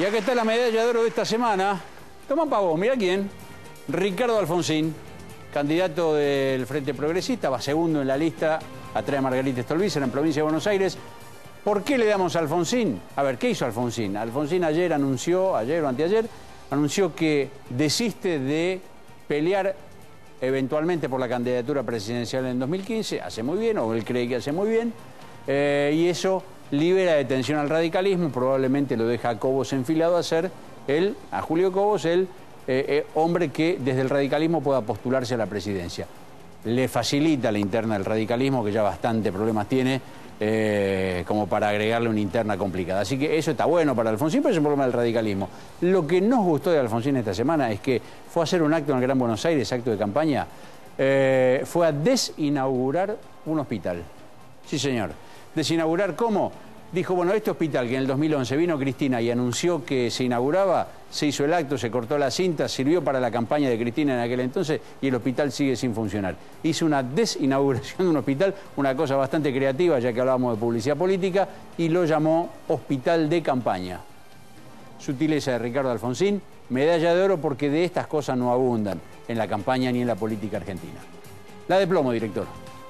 Y acá está la medalla de oro de esta semana. Toma pa' vos, mirá quién. Ricardo Alfonsín, candidato del Frente Progresista, va segundo en la lista, atrás de Margarita Stolbizer en provincia de Buenos Aires. ¿Por qué le damos a Alfonsín? A ver, ¿qué hizo Alfonsín? Alfonsín ayer anunció, ayer o anteayer, anunció que desiste de pelear eventualmente por la candidatura presidencial en 2015. Hace muy bien, o él cree que hace muy bien. Y eso libera de tensión al radicalismo, probablemente lo deja a Cobos enfilado a ser él, a Julio Cobos, el hombre que desde el radicalismo pueda postularse a la presidencia. Le facilita la interna del radicalismo, que ya bastante problemas tiene, como para agregarle una interna complicada. Así que eso está bueno para Alfonsín, pero es un problema del radicalismo. Lo que nos gustó de Alfonsín esta semana es que fue a hacer un acto en el Gran Buenos Aires, acto de campaña, fue a desinaugurar un hospital. Sí, señor. ¿Desinaugurar cómo? Dijo, bueno, este hospital que en el 2011 vino Cristina y anunció que se inauguraba, se hizo el acto, se cortó la cinta, sirvió para la campaña de Cristina en aquel entonces y el hospital sigue sin funcionar. Hizo una desinauguración de un hospital, una cosa bastante creativa, ya que hablábamos de publicidad política, y lo llamó Hospital de Campaña. Sutileza de Ricardo Alfonsín, medalla de oro porque de estas cosas no abundan en la campaña ni en la política argentina. La de plomo, director.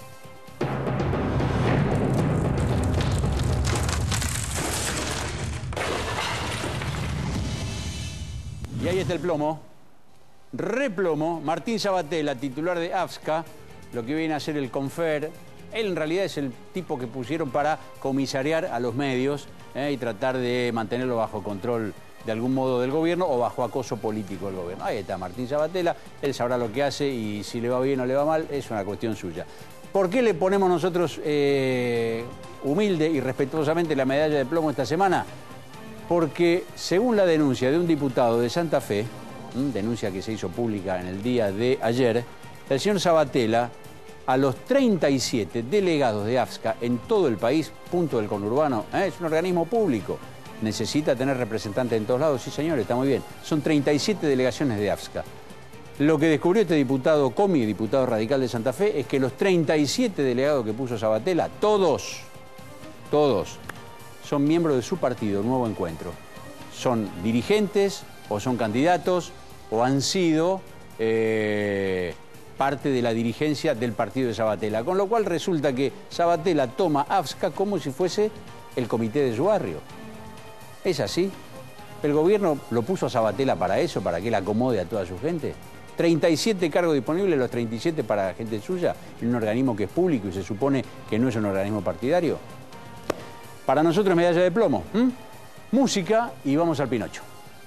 Y ahí está el plomo, replomo, Martín Sabatella, titular de AFSCA, lo que viene a ser el Confer. Él en realidad es el tipo que pusieron para comisariar a los medios y tratar de mantenerlo bajo control de algún modo del gobierno o bajo acoso político del gobierno. Ahí está Martín Sabatella, él sabrá lo que hace y si le va bien o le va mal es una cuestión suya. ¿Por qué le ponemos nosotros humilde y respetuosamente la medalla de plomo esta semana? Porque según la denuncia de un diputado de Santa Fe, denuncia que se hizo pública en el día de ayer, el señor Sabatella, a los 37 delegados de AFSCA en todo el país, punto del conurbano, es un organismo público, necesita tener representantes en todos lados, sí señor, está muy bien, son 37 delegaciones de AFSCA. Lo que descubrió este diputado Comi, diputado radical de Santa Fe, es que los 37 delegados que puso Sabatella, todos, son miembros de su partido, Nuevo Encuentro. Son dirigentes, o son candidatos, o han sido parte de la dirigencia del partido de Sabatella. Con lo cual resulta que Sabatella toma AFSCA como si fuese el comité de su barrio. ¿Es así? ¿El gobierno lo puso a Sabatella para eso, para que él acomode a toda su gente? 37 cargos disponibles, los 37 para gente suya, en un organismo que es público y se supone que no es un organismo partidario. Para nosotros medalla de plomo. Música y vamos al Pinocho.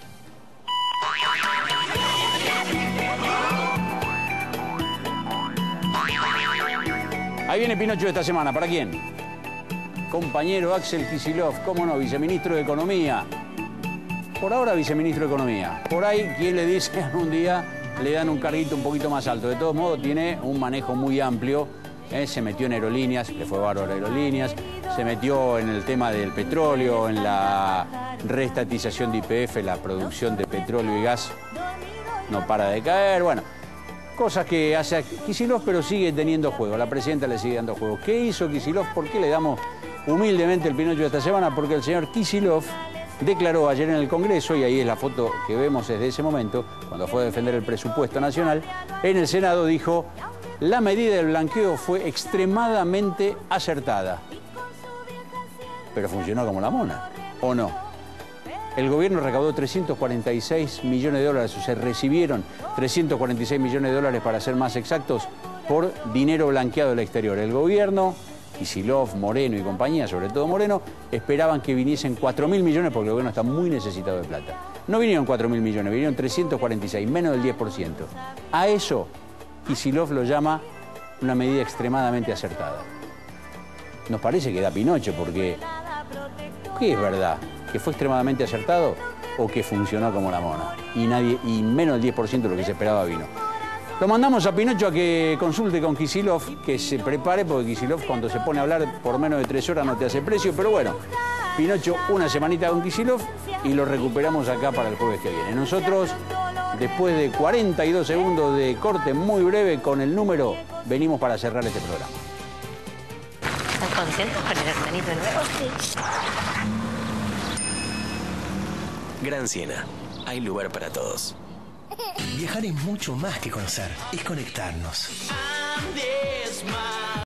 Ahí viene Pinocho de esta semana. ¿Para quién? Compañero Axel Kicillof, cómo no, viceministro de Economía. Por ahora viceministro de Economía. Por ahí, ¿quién le dice algún día le dan un carguito un poquito más alto? De todos modos, tiene un manejo muy amplio. Se metió en aerolíneas, le fue bárbaro a aerolíneas, se metió en el tema del petróleo, en la reestatización de YPF, la producción de petróleo y gas no para de caer, bueno, cosas que hace Kicillof, pero sigue teniendo juego, la presidenta le sigue dando juego. ¿Qué hizo Kicillof? ¿Por qué le damos humildemente el Pinocho de esta semana? Porque el señor Kicillof declaró ayer en el Congreso, y ahí es la foto que vemos desde ese momento, cuando fue a defender el presupuesto nacional, en el Senado dijo: la medida del blanqueo fue extremadamente acertada. Pero funcionó como la mona, ¿o no? El gobierno recaudó 346 millones de dólares, o sea, recibieron 346 millones de dólares, para ser más exactos, por dinero blanqueado del exterior. El gobierno, Kicillof, Moreno y compañía, sobre todo Moreno, esperaban que viniesen 4.000 millones porque el gobierno está muy necesitado de plata. No vinieron 4.000 millones, vinieron 346, menos del 10%. A eso Kicillof lo llama una medida extremadamente acertada. Nos parece que da Pinocho, porque ¿qué es verdad? ¿Que fue extremadamente acertado o que funcionó como la mona? Y menos del 10% de lo que se esperaba vino. Lo mandamos a Pinocho a que consulte con Kicillof, que se prepare, porque Kicillof cuando se pone a hablar por menos de 3 horas no te hace precio, pero bueno, Pinocho una semanita con Kicillof y lo recuperamos acá para el jueves que viene. Nosotros, después de 42 segundos de corte muy breve con el número, venimos para cerrar este programa. ¿Están contentos con el hermanito nuevo? Sí. Gran Siena. Hay lugar para todos. Viajar es mucho más que conocer, es conectarnos.